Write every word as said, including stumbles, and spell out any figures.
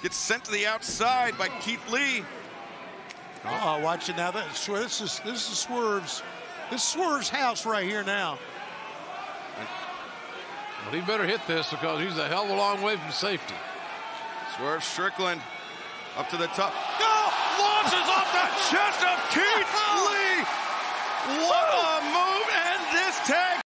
Gets sent to the outside by Keith Lee. Oh, watch it now. That, this is this is Swerve's. This is Swerve's house right here now. Well, he better hit this because he's a hell of a long way from safety. Swerve Strickland up to the top. No! Launches off the chest